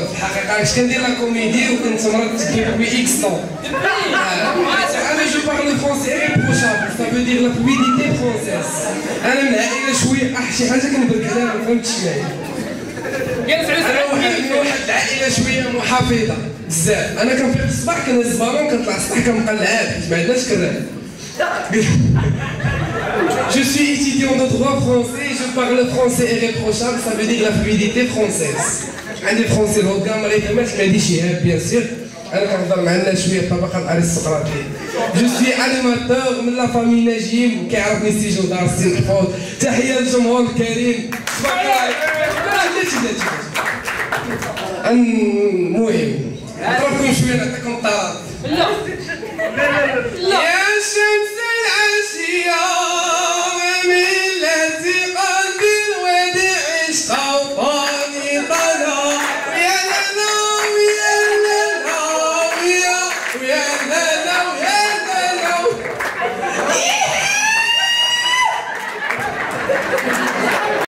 في الحقيقه كنت كندير لا كوميدي وكنت مرضت depuis X temps. انا جو بارل فرونسي irréprochable, ça veut dire la fluidité française. انا من عائله شويه شي حاجه كنبرك عليها ما فهمتش معايا. انا واحد العائله شويه محافظه بزاف. انا كنفيق الصباح كنهز البالون كنطلع السطح كنبقى نلعب حيت ما عندناش كذا. Je suis étudiant de droit français, je parle français irréprochable, ça veut dire la fluidité française. عندي فرونسي الهوكا ما غيفهمش ما عنديش شهاب بيان سير. انا كنهضر مع الناس شويه بطبقه الارستقراطيه. جو سوي انيماتور من لا فامي نجيم كيعرفني سي جو دار سي محفوظ. تحيه للجمهور الكريم. تبارك الله. المهم نضربكم شويه نعطيكم طراب. لا لا لا